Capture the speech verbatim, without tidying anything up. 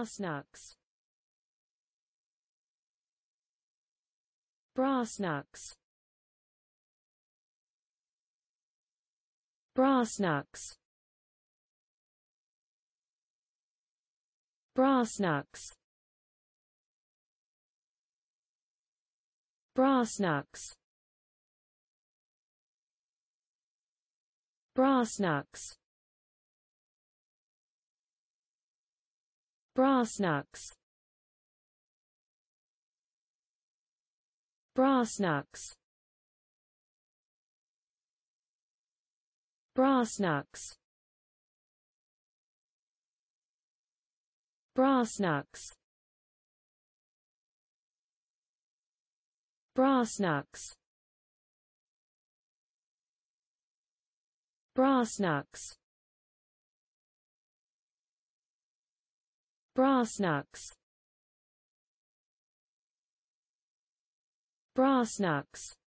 brass knucks, brass knucks, brass knucks, brass knucks, brass knucks, brass knucks, brass knucks, brass knucks, brass knucks, brass knucks, brass knucks, brass knucks, brass knucks, brass knucks,